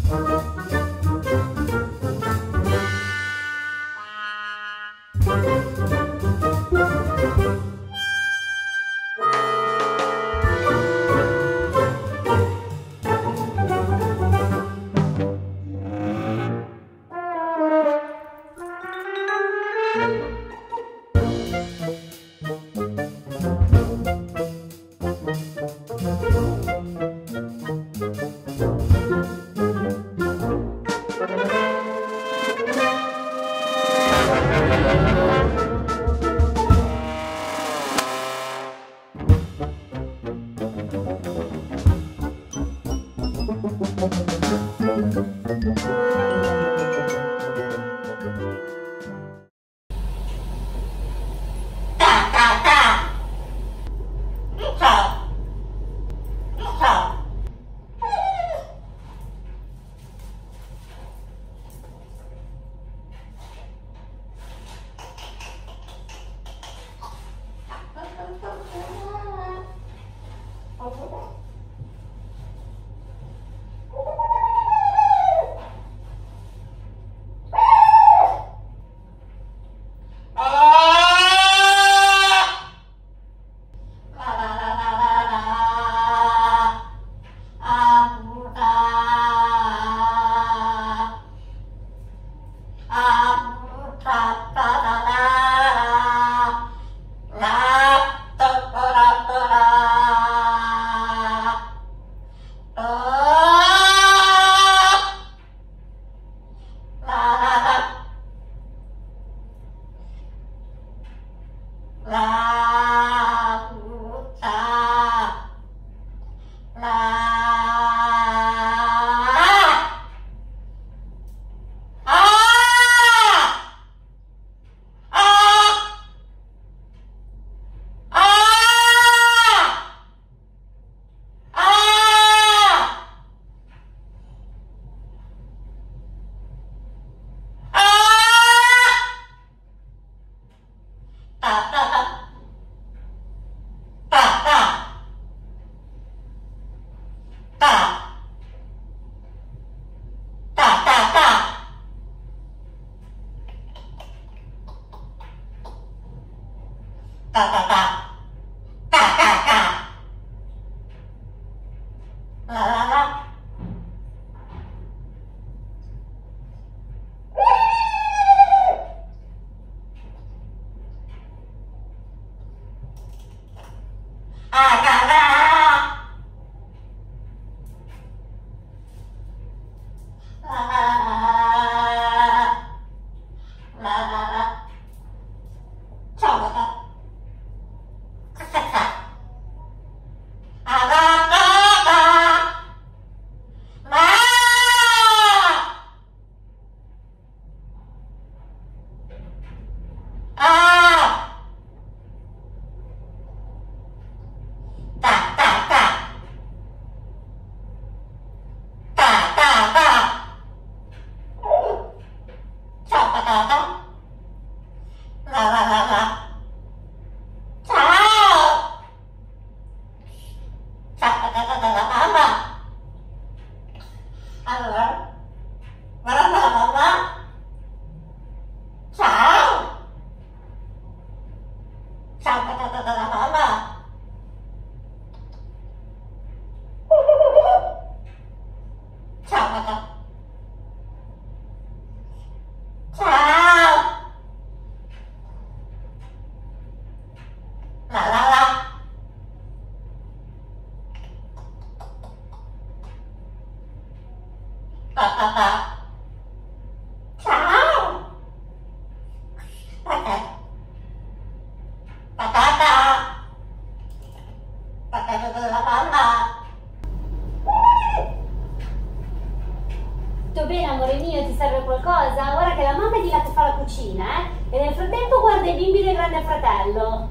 Tutto bene, amore mio? Ti serve qualcosa? Guarda che la mamma è di là che fa la cucina, eh? E nel frattempo guarda i bimbi del grande fratello.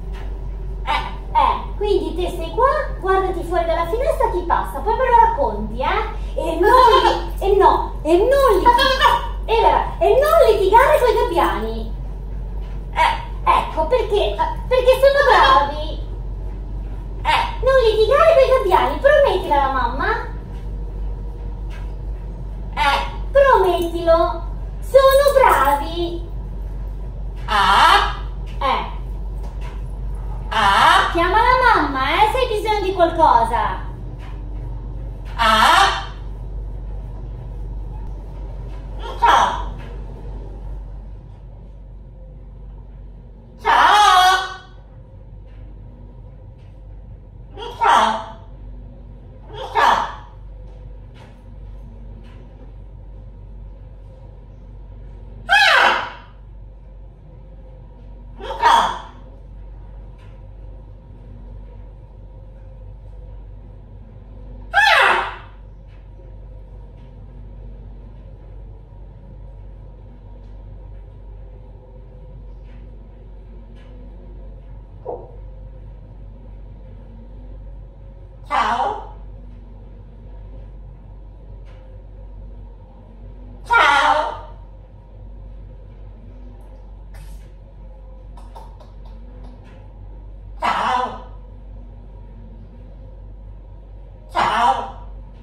Quindi te sei qua, guardati fuori dalla finestra chi passa, poi me lo racconti, eh? E non litigare con i gabbiani. Ecco, perché sono bravi. Non litigare con i gabbiani, promettila alla mamma. smettilo. Sono bravi. Chiama la mamma, se hai bisogno di qualcosa. Ciao. Ciao. Ciao. Ciao. Ciao. Ciao. Ciao. Ciao.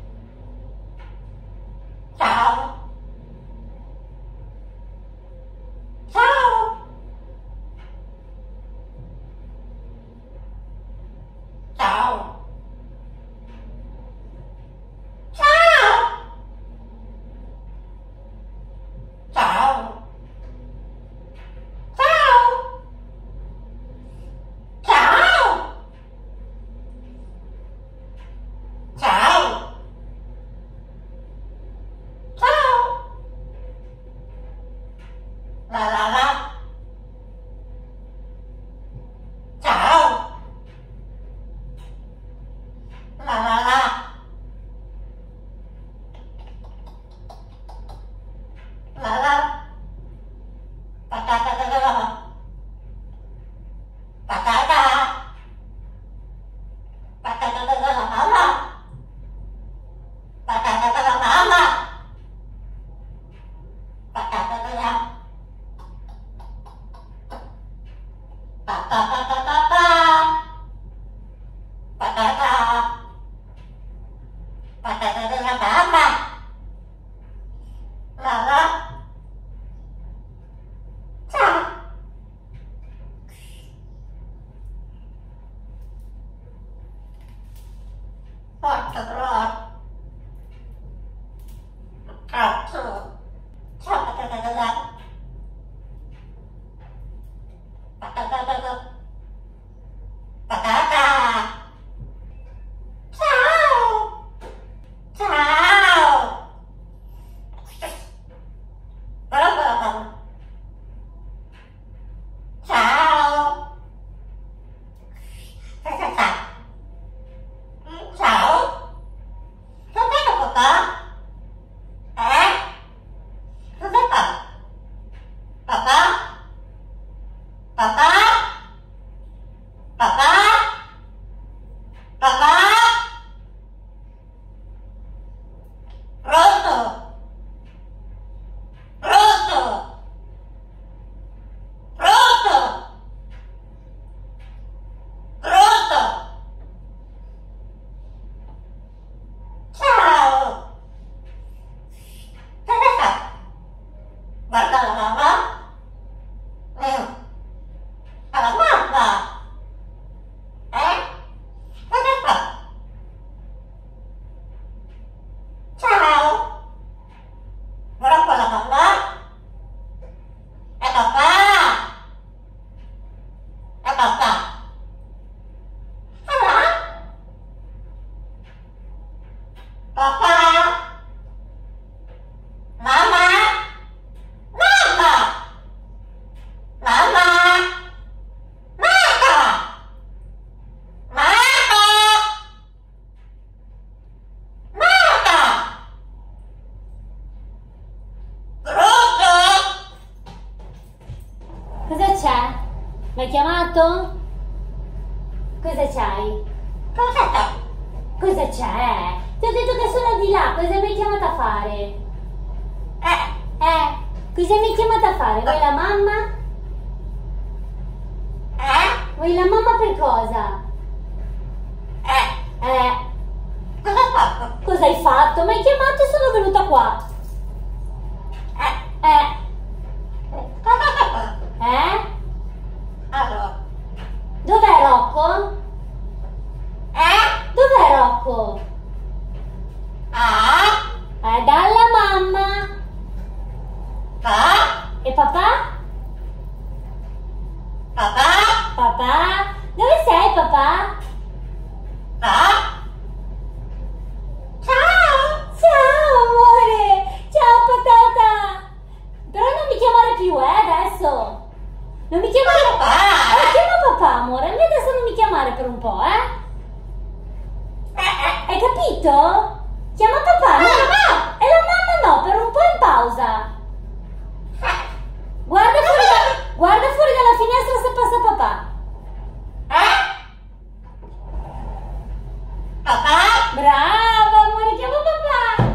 Ciao. Ciao. Ciao. Ciao. Ciao. Ciao. Ciao. La la la. Ciao. La la la. La la. Patata. Patata. Patata mama. Patata mama. Patata. Patata. Patata. Patata mama. La la. Ciao. Porca troia. Cazzo. Ciao patata. Patata. Patata. Ciao. Ciao. Ciao. Ciao. Cos'è papà? Cos'è papà? Papà? Papà? Papà? Papà? Pronto? Pronto? Pronto? Pronto? Ciao! Cosa fa? Guarda la mamma? Alla mamma! Cosa fa? Ciao! Guarda qua la mamma? È papà! È papà! Papà? Mamma? Mamma? Mamma? Mamma? Mamma? Mamma? Pronto? Cosa c'è? M'hai chiamato? Cosa c'hai? Cosa c'è? Cosa c'è? Ti ho detto che sono di là, cosa mi hai chiamato a fare? Cosa mi hai chiamato a fare? Vuoi la mamma? Vuoi la mamma per cosa? Cosa hai fatto? Cosa hai fatto? Mi hai chiamato e sono venuta qua. Eh? Allora. Dov'è Rocco? Dov'è Rocco? Dalla mamma. E papà? Papà? Dove sei papà? Ciao amore! Ciao patata! Però non mi chiamare più, adesso! Non mi chiamare... chiama papà amore, a me adesso non mi chiamare per un po', Hai capito? Chiama papà, no? E la mamma no, per un po' in pausa. Guarda fuori dalla finestra se passa papà. Brava amore, chiama papà.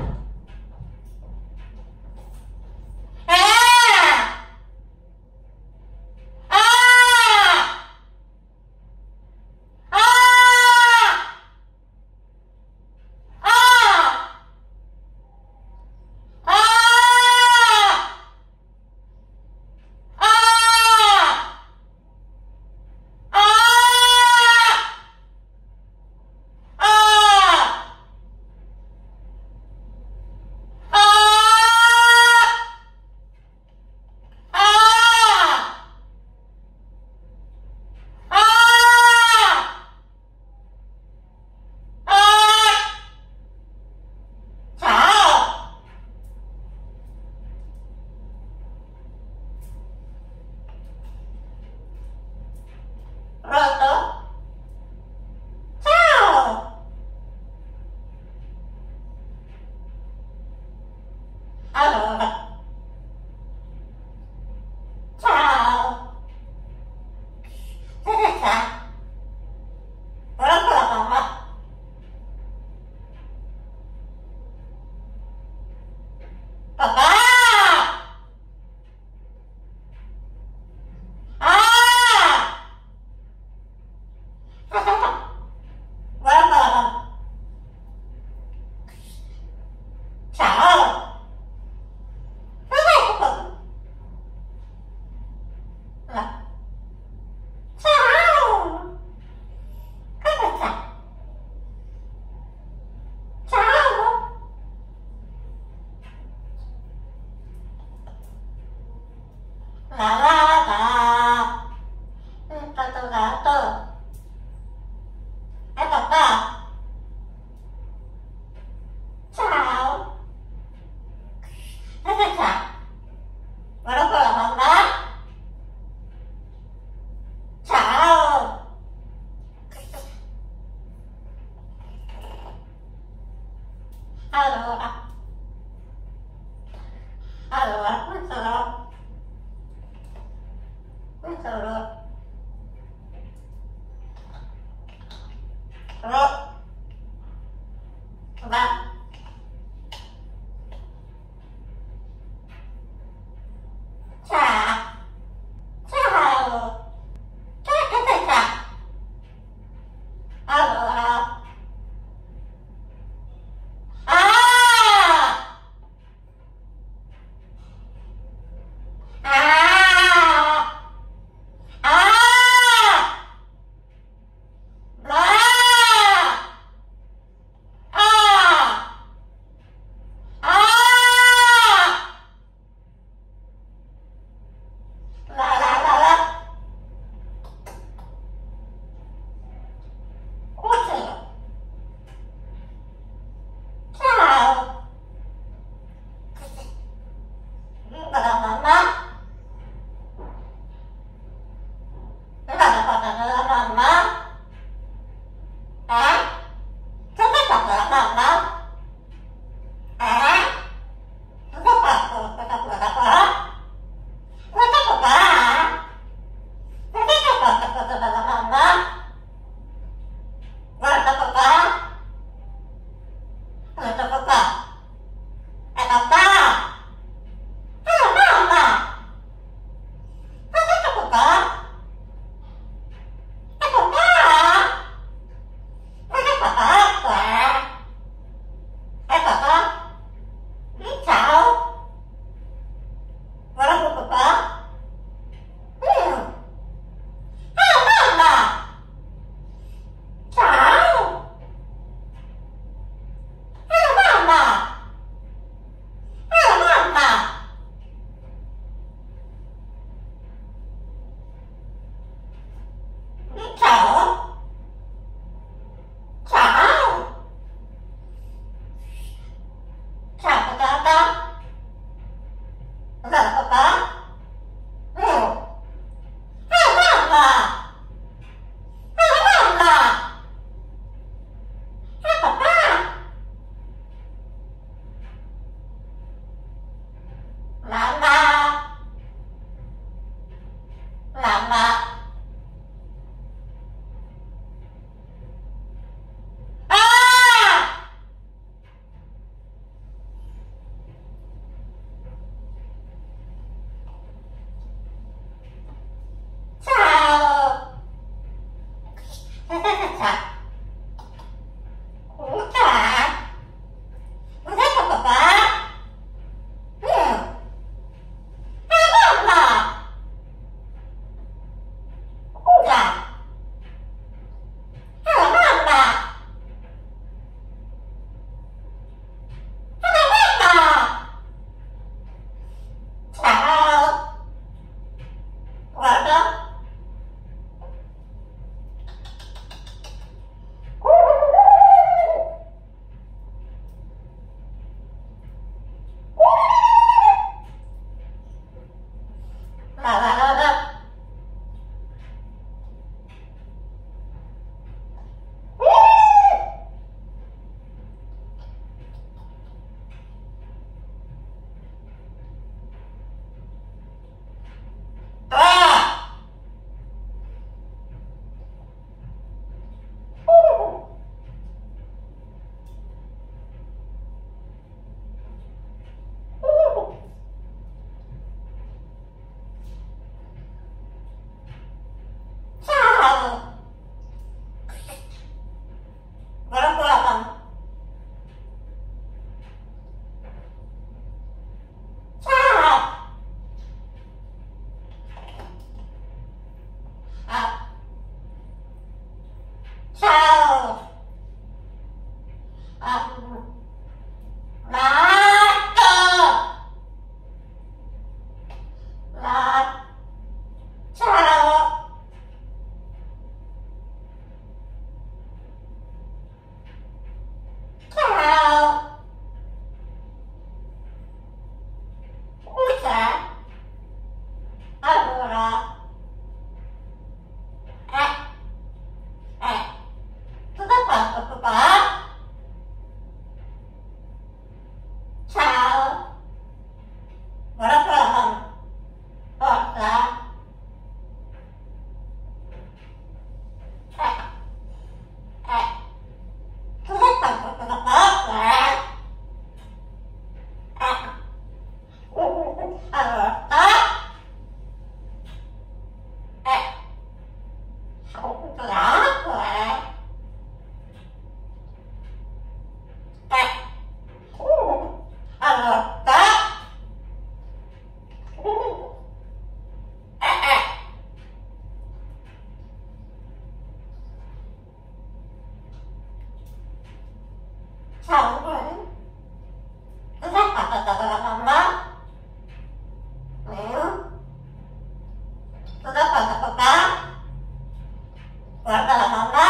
Guarda la mamma.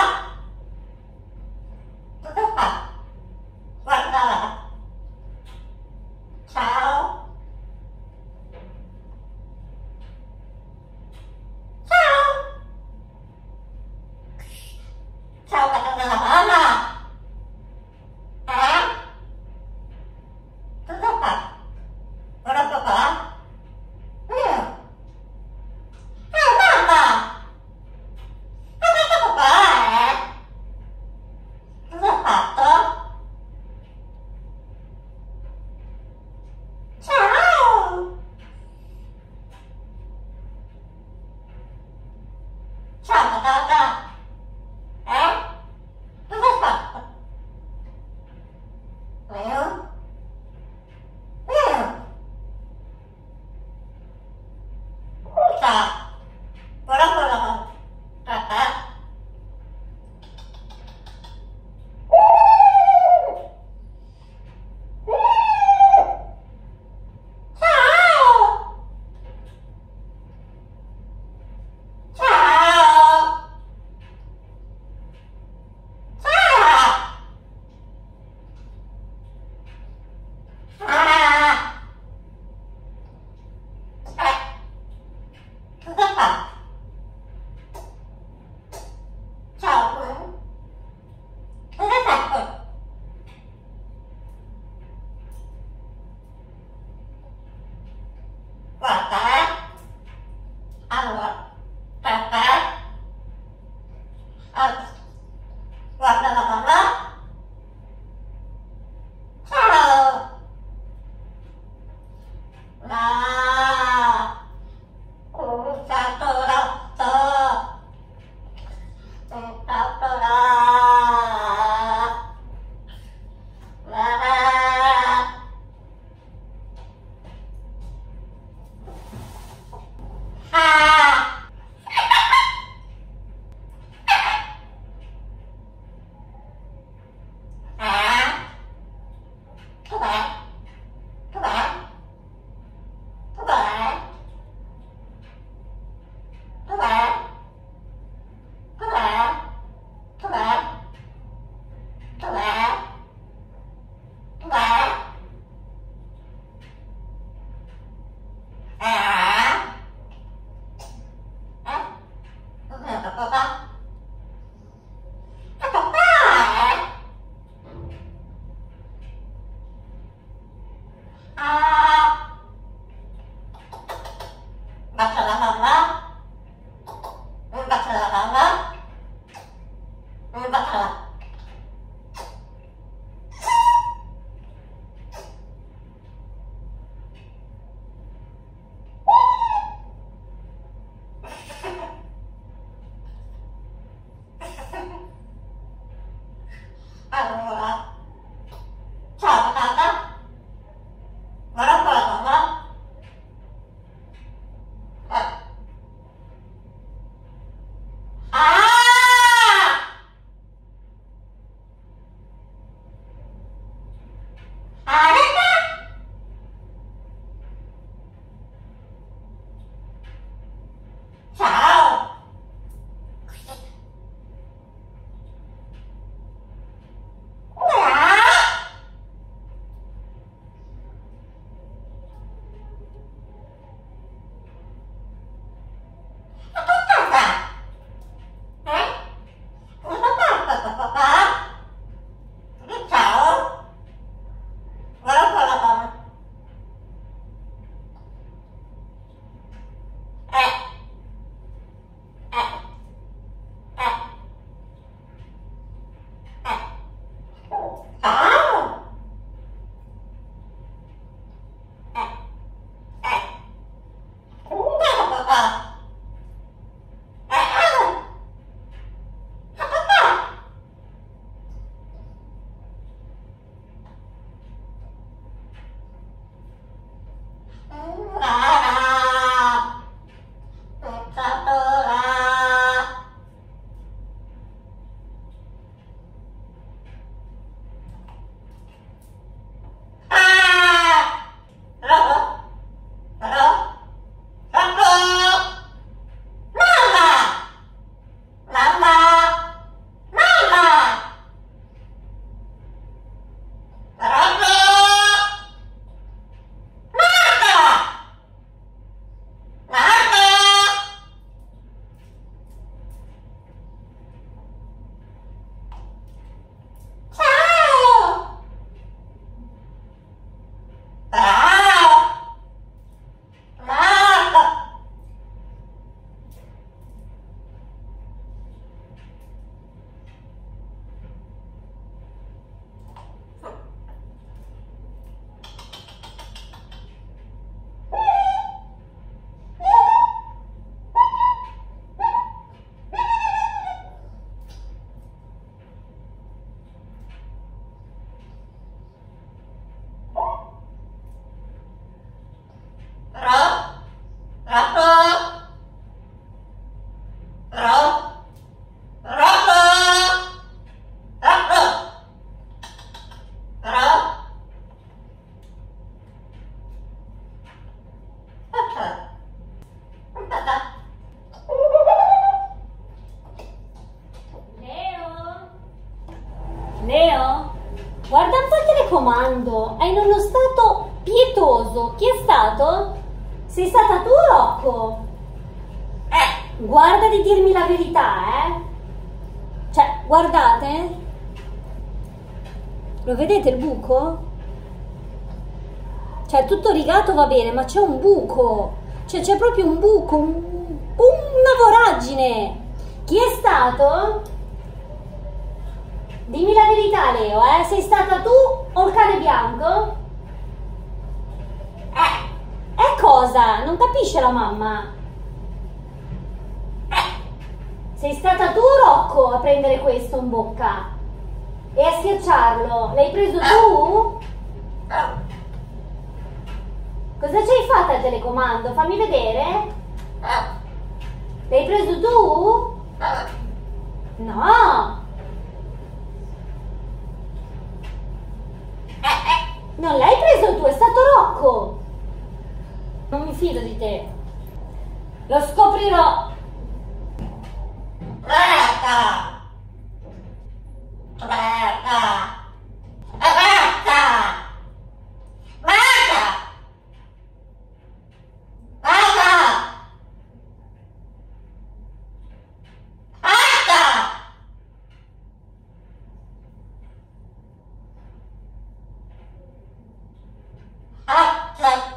Cosa fa? Guardala. Ciao. Ciao. Ciao guarda la mamma. Cosa fa? Guarda papà. Mamma. Guarda papà, Cosa ha fatto? Ciao! Ciao patata! Cosa hai fatto? Leo? Ciao! Guarda la patata! Ciao! Ciao! Ciao! Cosa fa? Ciao! Cosa hai fatto? Guarda, allora, aspetta, guarda la mamma. Ciao! La, Satorato, Satora, la, ah, dov'è? Dov'è? Dov'è? Dov'è? Dov'è? Dov'è? Dov'è? Dov'è? Dov'è papà? Papà! Bacia la mamma? Bacia la mamma? Bacia la... Allora, ciao patata, guarda la mamma. Ciao! Ciao! Guarda la mamma. Eh, eh, Ciao! Guarda papà. Papà. Ah! è in uno stato pietoso. Chi è stato? Sei stata tu o Rocco? Guarda di dirmi la verità, Cioè, guardate. Lo vedete il buco? Cioè, tutto rigato va bene, ma c'è un buco. Cioè, c'è proprio un buco, una voragine. Chi è stato? Dimmi la verità, Leo, Sei stata tu o il cane bianco? Cosa? Non capisce la mamma. Sei stata tu o Rocco a prendere questo in bocca? E a schiacciarlo? L'hai preso tu? Cosa ci hai fatto al telecomando? Fammi vedere. L'hai preso tu? No! Non l'hai preso tu, è stato Rocco! Non mi fido di te. Lo scoprirò. Basta! Basta! Basta! Basta! Basta! Basta!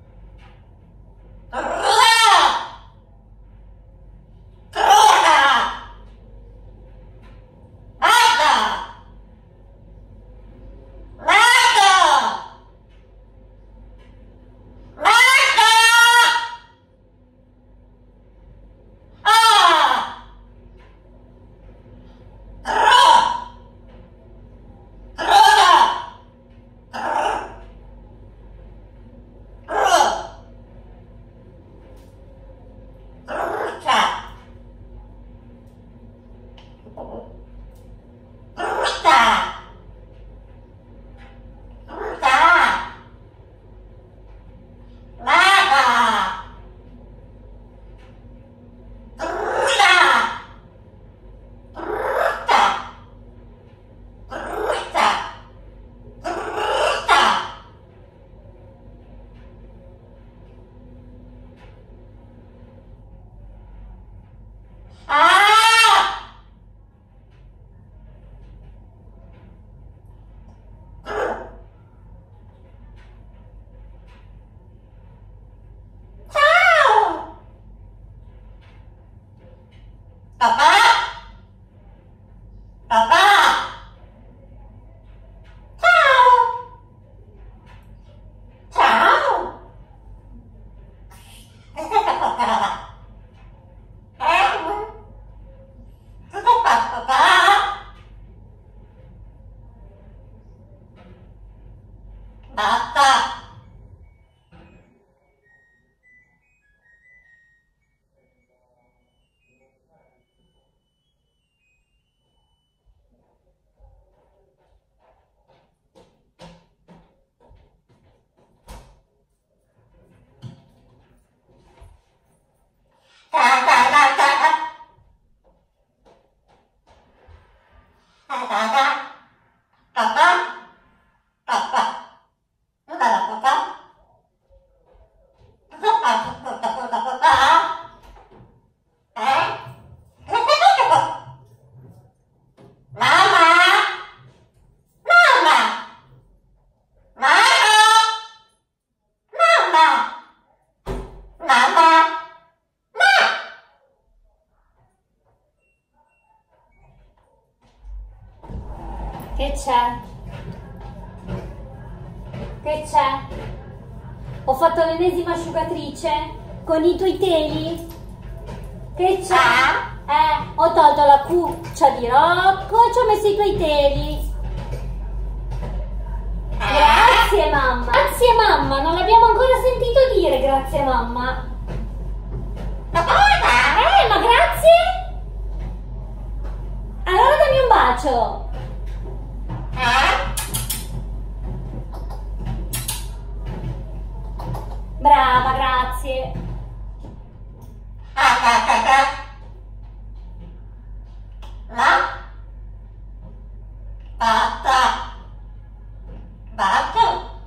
Papà! Papà! Ciao! Ciao! Papà? Cosa fa papà? Basta! Che c'è? Che c'è? Ho fatto l'ennesima asciugatrice con i tuoi teli. Che c'è? Ho tolto la cuccia di Rocco e ci ho messo i tuoi teli. Grazie mamma. Grazie mamma, non l'abbiamo ancora sentito dire grazie mamma. Ma grazie? Allora dammi un bacio. Brava, grazie. Basta! Basta!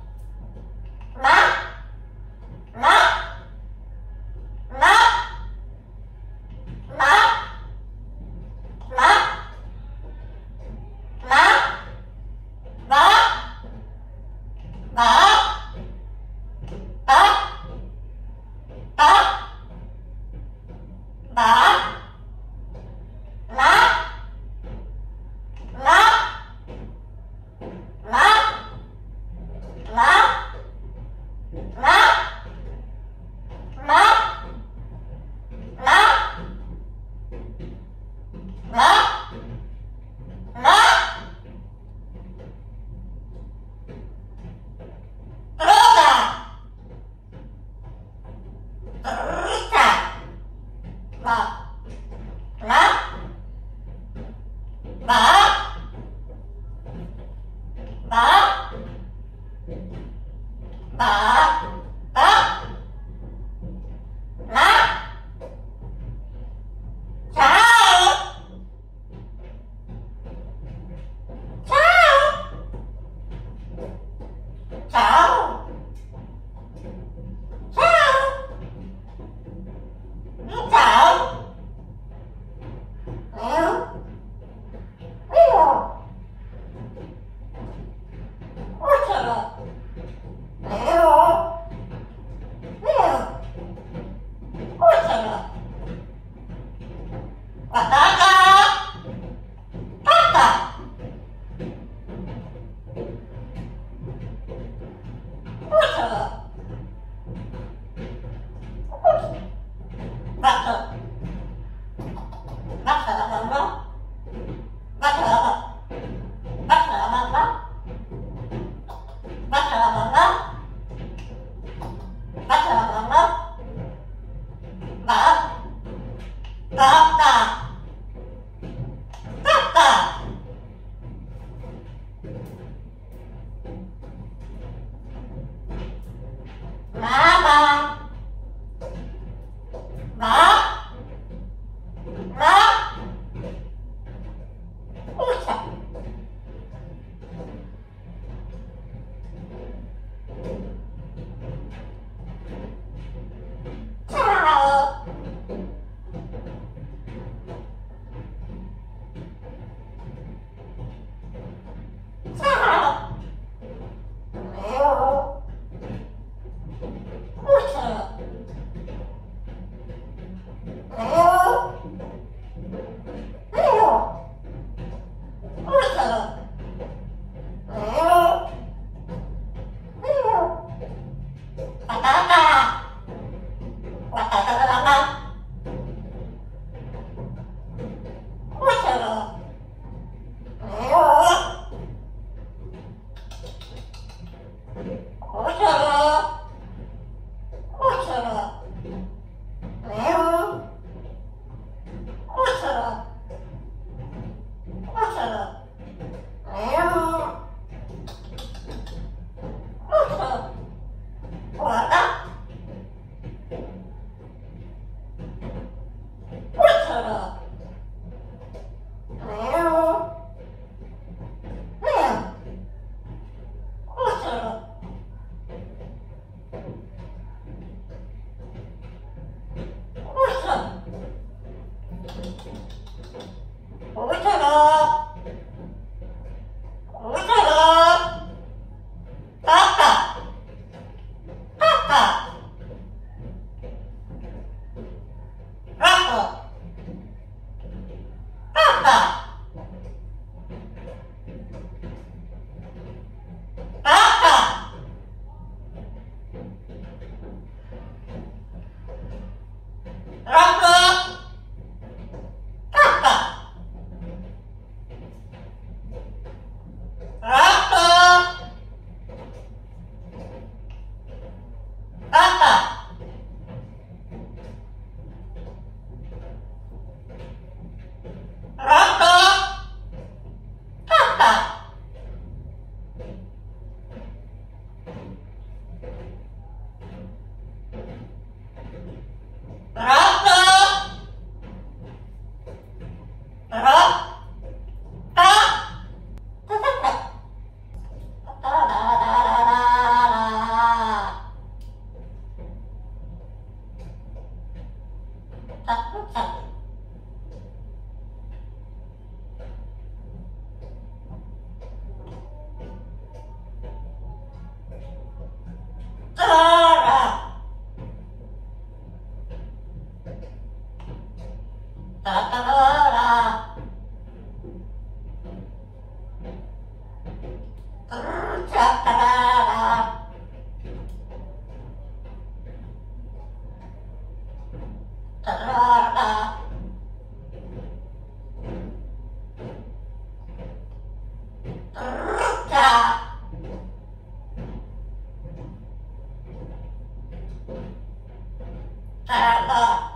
Torta. Torta. Torta.